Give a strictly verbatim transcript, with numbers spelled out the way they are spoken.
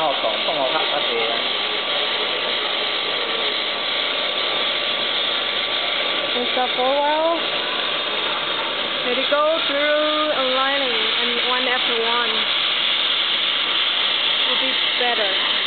學堂中學黑乜嘢啊 And stop for a while. Let it go through aligning and one after one will be better.